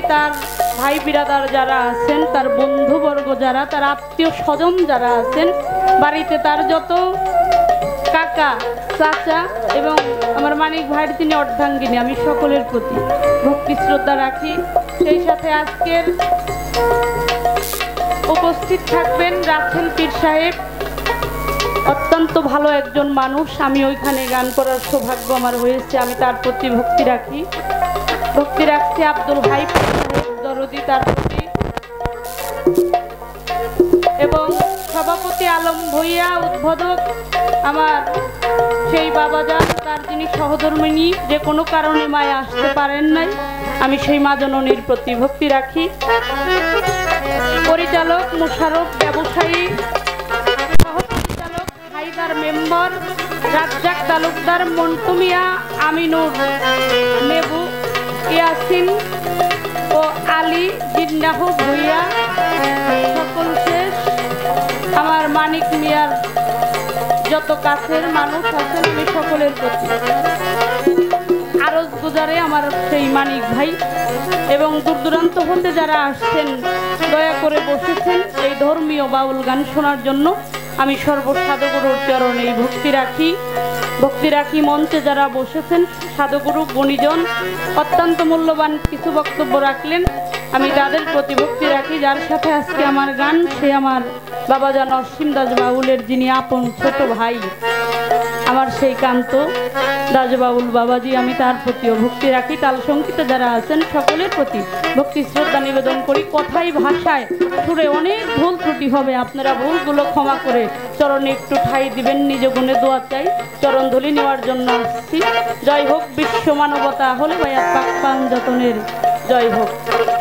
তার ভাই বিরাদার যারা আছেন, তার বন্ধুবর্গ যারা, তার আত্মীয় স্বজন যারা আছেন, বাড়িতে তার যত কাকা চাচা এবং আমার মানিক ভাইয়ের তিনি অর্ধাঙ্গিনী, আমি সকলের প্রতি ভক্তি শ্রদ্ধা রাখি। সেই সাথে আজকের উপস্থিত থাকবেন রাসেল পীর সাহেব, অত্যন্ত ভালো একজন মানুষ। আমি ওইখানে গান করার সৌভাগ্য আমার হয়েছে, আমি তার প্রতি ভক্তি রাখি। ভক্তি রাখছি আব্দুল ভাই দরদি তার প্রতি, এবং সভাপতি আলম ভূঁইয়া উদ্বোধক আমার সেই বাবাজান, তার যিনি সহধর্মিনী, যে কোনো কারণে মায়ে আসতে পারেন নাই, আমি সেই মা জননীর প্রতি ভক্তি রাখি। পরিচালক মুশারফ, ব্যবসায়ী সহপরিচালক হায়দার, মেম্বার রাজ্জাক তালুকদার, মন্টু মিয়া, আমিনুর, নেবু, ইয়াসিন ও আলী, জিন্নাহ ভূঁইয়া, সকল শেষ। আমার মানিক মিয়ার যত কাছের মানুষ আছেন, আমি সকলের প্রতি আরজ গুজারে আমার সেই মানিক ভাই, এবং দূর দূরান্ত হতে যারা আসছেন, দয়া করে বসেছেন এই ধর্মীয় বাউল গান শোনার জন্য, আমি সর্বসাধুগুরুর চরণে ভক্তি রাখি। ভক্তি রাখি মঞ্চে যারা বসেছেন, সাধুগুরু গুণীজন অত্যন্ত মূল্যবান কিছু বক্তব্য রাখলেন, আমি তাদের প্রতি ভক্তি রাখি। যার সাথে আজকে আমার গান, সে আমার বাবাজান অসীম দাস বাউলের যিনি আপন ছোট ভাই, আমার সেই কান্ত দাস বাউল বাবাজি, আমি তার প্রতিও ভক্তি রাখি। তাল সঙ্গীতে যারা আছেন সকলের প্রতি ভক্তি শ্রদ্ধা নিবেদন করি। কথায় ভাষায় সুরে অনেক ভুল ত্রুটি হবে, আপনারা ভুলগুলো ক্ষমা করে চরণে একটু ঠাঁই দিবেন, নিজ গুণে দোয়া চাই, চরণ ধুলি নেওয়ার জন্য আসছি। জয় হোক বিশ্ব মানবতা, হলে ভাইয়া পাক পান যতনের জয় হোক।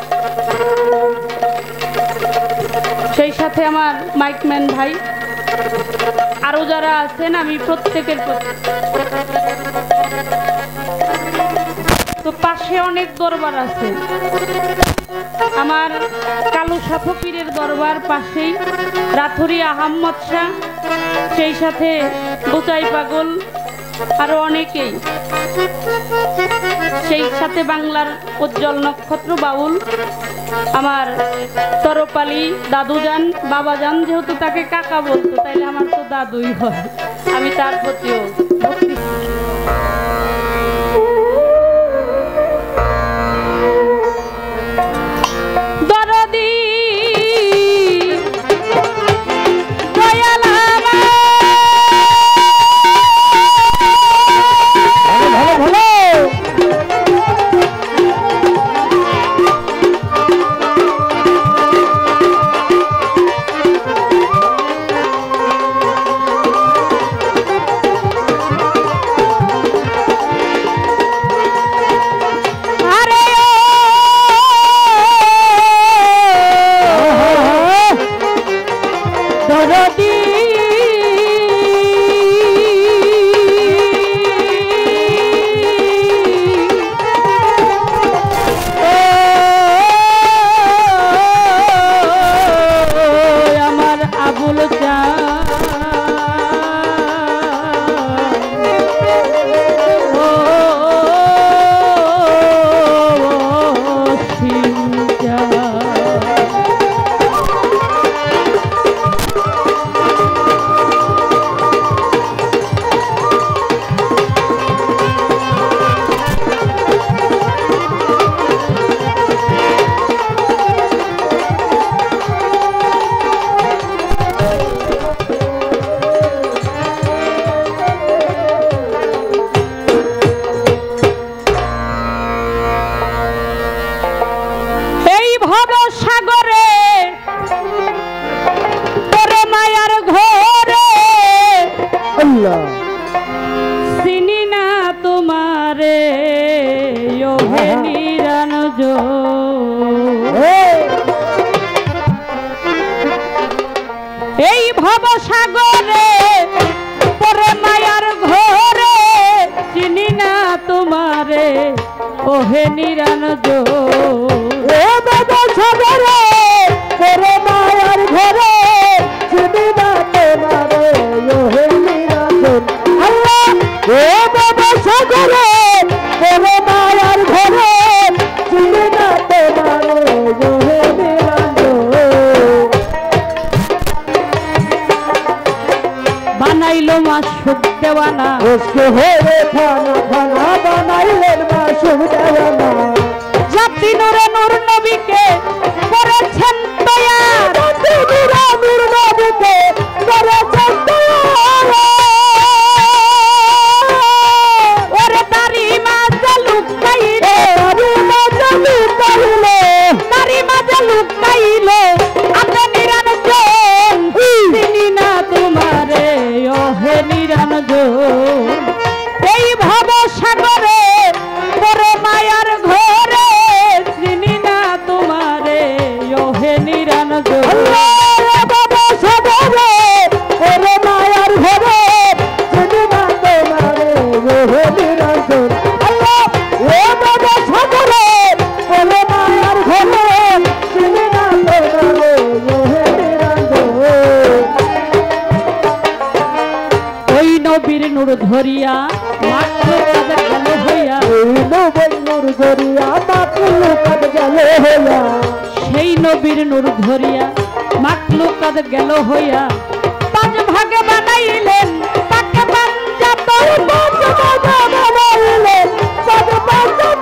সেই সাথে আমার মাইকম্যান ভাই, আরো যারা আছেন, আমি প্রত্যেকের প্রতি। তো পাশে অনেক দরবার আছে, আমার কালু শাহ ফকিরের দরবার পাশেই, রাথুরি আহম্মদ শাহ, সেই সাথে বুচাই পাগল, আরো অনেকেই, সেই সাথে বাংলার উজ্জ্বল নক্ষত্র বাউল আমার তরপালি দাদুজান, বাবাজান, যেহেতু তাকে কাকা বলতো তাইলে আমার তো দাদুই হয়, আমি তার প্রতিও ভক্তি। চিনি না তোমারে ওহে নিরানজ, এই ভবসাগরে পরে মায়ার ঘরে, চিনি না তোমারে ওহে নিরানজ, ও ভবসাগরে পরে মায়ার ঘরে, চিনি না তোমারে ওহে নিরানজ। আল্লাহ ও ভবসাগরে পরে মায়ার ঘরে, চিনি না তোমারে বানাইলো মাসুক দেওয়ানা उसके होए खाना खाना বানাইলেন মাসুক দেওয়ানা জাতি নূরে নূর নবীকে করেছেন তৈয়ার জাতি নূরে নূর নবীকে করেছেন তৈয়ার ওরে দাড়ি মাঝে লুকাইলে দাড়ি মাঝে লুকাইলে দাড়ি মাঝে লুকাইলে আপনি নিরঞ্জন চিনি না তোমারে ওহে নিরঞ্জন এই ভব সাগরে পরে মায়ার ঘরে চিনি না তোমারে ওহে নিরঞ্জন আল্লাহ বাবা সাগরে ওরে মায়ার ঘরে চিনি না তোমারে ওহে নিরঞ্জন আল্লাহ ও বাবা সাগরে ওরে মায়ার ঘরে চিনি না তোমারে ওহে নিরঞ্জন ওই নবীর নূর ধরিয়া মাত্র কাজে গেল হইয়া নূর ধরিয়া মাতলু কাদ গেল হইয়া সেই নবীর নূর ধরিয়া মাকলুকাত গেল হইয়া পাঁচ ভাগে বানাইলেন তাকে পাঞ্জাত পাঁচ ভাগে বানাইলেন তাকে পাঞ্জাত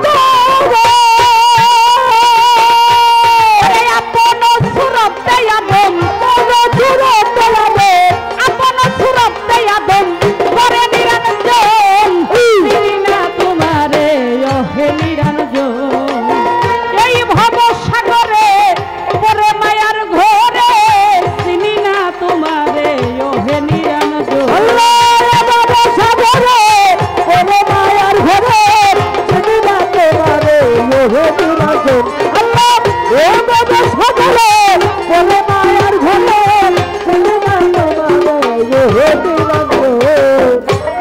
আপন সুরত দেয়াদম সুরত দেয়াদম আপন সুরত দেয়াদম করে নিরঞ্জন চিনি না তোমারে ওহে নিরঞ্জন এই ভব সাগরে পরে মায়ার ঘরে চিনি না তোমারে ওহে নিরঞ্জন আল্লাহ বাবা সাগরে ওরে মায়ার ঘরে চিনি না তোমারে ওহে নিরঞ্জন আল্লাহ ও বাবা সাগরে ওরে মায়ার ঘরে চিনি না তোমারে ওহে নিরঞ্জন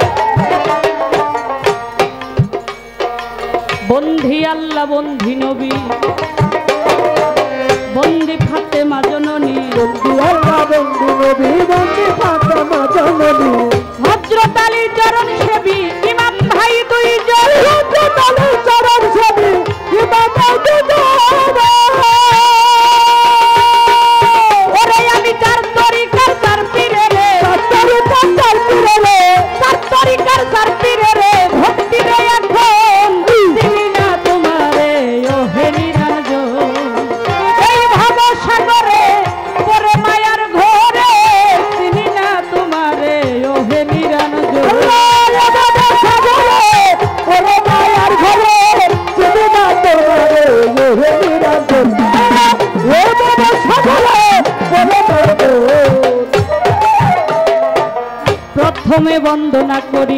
বন্ধি আল্লাহ বন্ধি নবী বন্দি ফাতেমা জননী বন্ধু আল্লাহ বন্ধু নবী বন্ধু ফাতেমা জননী হযরত আলী চরণ সেবী ইমাম ভাই দুইজন হযরত আলী চরণ সেবী ইমাম ভাই দুইজন ওরে আমি চার তরিকার চার পীরে রে চার তরিকার চার পীরে রে চার তরিকার চার পীরে রে ভক্তি রে এখন চিনি না তোমারে ওহে নিরঞ্জন এই ভব সাগরে পরে মায়ার ঘরে চিনি না তোমারে ওহে নিরঞ্জন আল্লাহ বাবা সাগরে ওরে মায়ার ঘরে চিনি না তোমারে ওহে নিরঞ্জন ও বাবা সাগরে ওরে নিরঞ্জন প্রথমে বন্দনা করি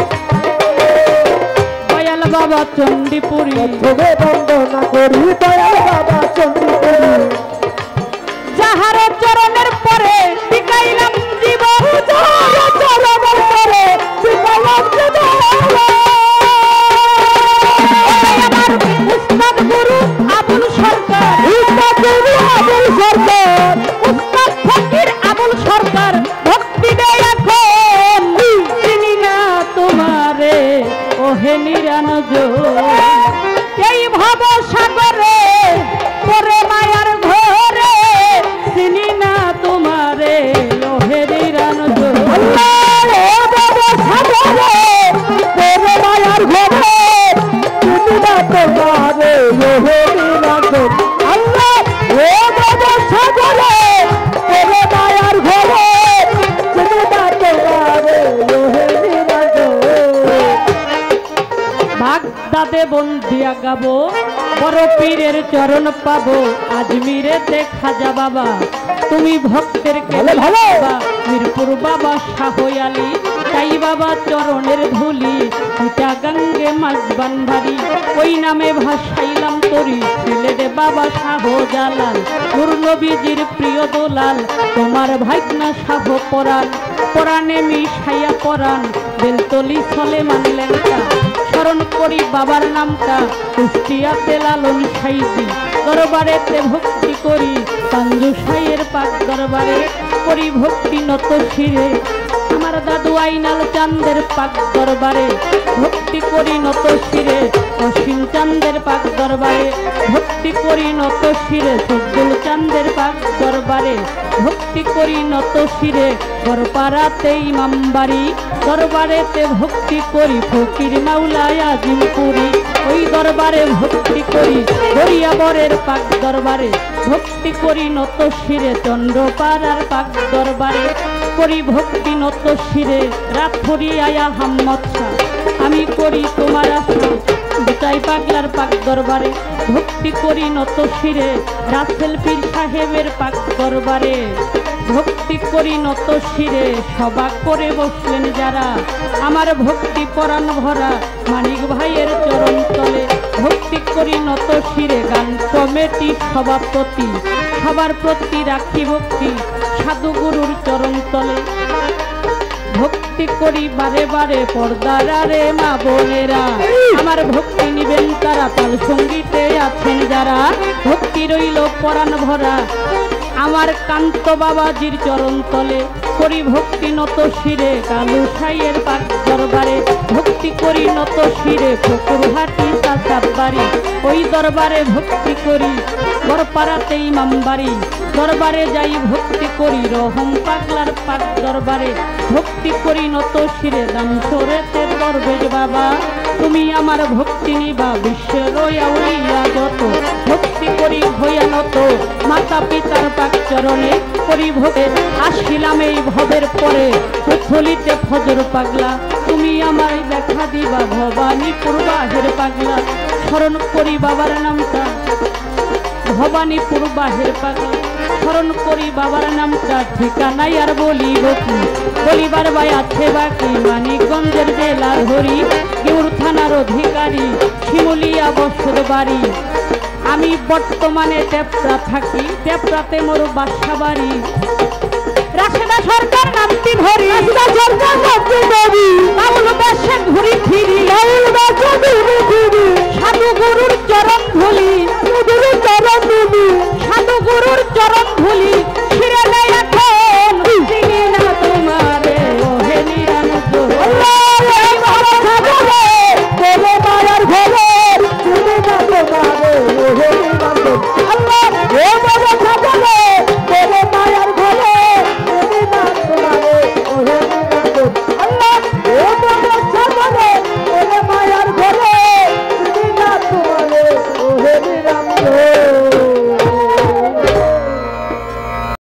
দয়াল বাবা চণ্ডীপুরী তবে বন্দনা করি দয়াল বাবা চণ্ডীপুরী যাহার চরণের পরে টিকাইলাম জীবন যাহার চরণের পরে টিকাইলাম জীবন আমার উস্তাদ গুরু আবুল সরকার উস্তাদ গুরু আবুল সরকার উস্তাদ ফকির আবুল সরকার ভক্তি দেয় এখন চিনি না তোমারে ওহে নিরঞ্জন এই ভব সাগরে পরে মায়ার ঘরে চিনি না তোমারে ওহে নিরঞ্জন আল্লাহ বাবা সাগরে ওরে মায়ার ঘরে চিনি না তোমারে ওহে নিরঞ্জন আল্লাহ ও বাবা সাগরে ওরে মায়ার ঘরে চিনি না তোমারে ওহে নিরঞ্জন বাগদাদে বন্দিয়া গাবো বড় পীরের চরণ পাবো আজমিরে দেখা যা বাবা তুমি ভক্তের ভালো, ভালো। মিরপুর বাবা শাহ আলী তাই বাবা চরণের ধুলি পিতা গঙ্গে মাঝবান ভারী ওই নামে ভাসাইলাম তরি ছেলেরে বাবা শাহ জালাল নূর নবীজির প্রিয় দোলাল তোমার ভাইকনা শাহ পরাণ পরাণে মিশাইয়া পরাণ বেলতলি ছলে মানলেন স্মরণ করি বাবার নামটা কুষ্টিয়াতে লালন সাইজি দরবারেতে ভক্তি করি পাঞ্জু সাইয়ের পাক দরবারে করি ভক্তি নত শিরে আমার আমার দাদু আইনাল চাঁদের পাক দরবারে ভক্তি করি নত শিরে, অসীম চাঁদের পাক দরবারে ভক্তি করি নত শিরে, সব্দুল চাঁদের পাক দরবারে ভক্তি করি নত শিরে, গড়পাড়াতে ইমামবাড়ি দরবারেতে ভক্তি করি ফকির মাওলায় আজিমপুরি, ওই দরবারে ভক্তি করি গড়িয়াবরের পাক দরবারে ভক্তি করি নত শিরে, চন্দ্রপাড়ার পাক দরবারে করি ভক্তি নত শিরে, রাতভরি আয়া হাম্মদ শাহ আমি করি তোমার আশা, বেটাই পাগলার পাক দরবারে ভক্তি করি নত শিরে, রাসেল পীর সাহেবের পাক দরবারে ভক্তি করি নত শিরে, সভা করে বসলেন যারা আমার ভক্তি পরাণ ভরা মানিক ভাইয়ের চরণ তলে ভক্তি করি নত শিরে, গান কমিটি সভাপতি সবার প্রতি রাখি ভক্তি সাধু গুরুর চরণ তলে ভক্তি করি বারে বারে পর্দার আরে মা বোনেরা আমার ভক্তি নিবেন তারা, তাল সঙ্গীতে আছেন যারা ভক্তি রইল পরাণ ভরা আমার কান্ত বাবাজির চরণ তলে করি ভক্তি নত শিরে, কালু সাইয়ের পাক দরবারে ভক্তি করি নত শিরে, ফকুরহাটি চাচাবাড়ি ওই দরবারে ভক্তি করি, গড়পাড়াতে ইমামবাড়ি দরবারে যাই ভক্তি করি, রহম পাগলার পাক দরবারে ভক্তি করি নত শিরে, দামসরেতে দরবেশ বাবা তুমি আমার ভক্তি নিবা, বিশ্বের আউলিয়া যত ভক্তি করি হইয়া নত, মাতা পিতার পাক চরণে করি ভোগে আসিলাম এই ভবের পরে, পুথলিতে ফজর পাগলা তুমি আমায় দেখা দিবা, ভবানীপুর বাহের পাগলা স্মরণ করি বাবার নামটা, ভবানীপুর বাহের পাগলা স্মরণ করি বাবার নামটা, ঠিকানাই আর বলিব কি বলিবার ভাই আছে বাকি, মানিকগঞ্জের জেলা ধরি কেউর থানার অধিকারী শিমুলিয়া বসত বাড়ি, আমি বর্তমানে টেপরা থাকি, টেপরাতে মোর বাসা বাড়ি, রাশেদা সরকার নামটি ধরি, রাশেদা সরকার নামটি ধরি, বাউল বেশে ঘুরি ফিরি, বাউল বেশে ঘুরি ফিরি, সাধু গুরুর চরণ ধুলি, সাধু গুরুর চরণ ধুলি, সাধু গুরুর চরণ ধুলি, শিরে নেয়া